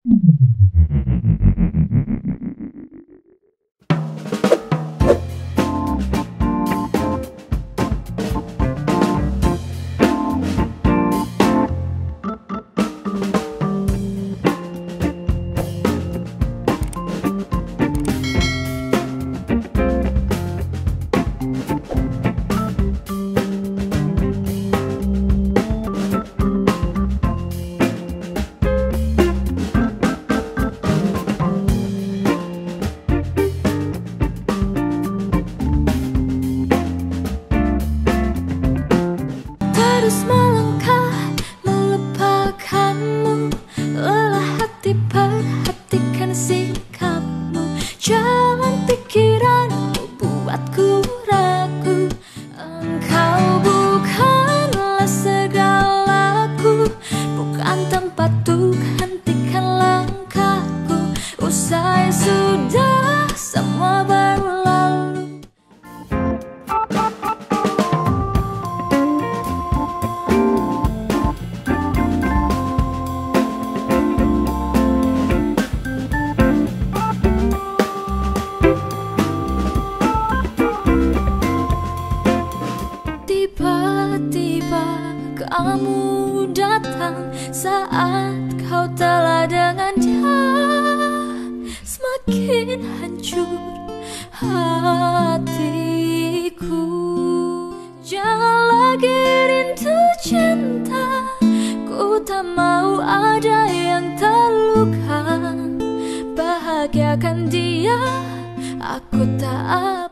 Terus melangkah melupakanmu, lelah hati perhatikan sikapmu. Jalan pikiranmu buatku ragu. Engkau bukanlah segalaku, bukan tempat untuk hentikan langkahku. Usai sudah semua berlalu. Tiba-tiba kamu datang saat kau telah dengan dia. Semakin hancur hatiku. Jangan lagi rindu cinta, ku tak mau ada yang terluka. Bahagiakan dia, aku tak apa.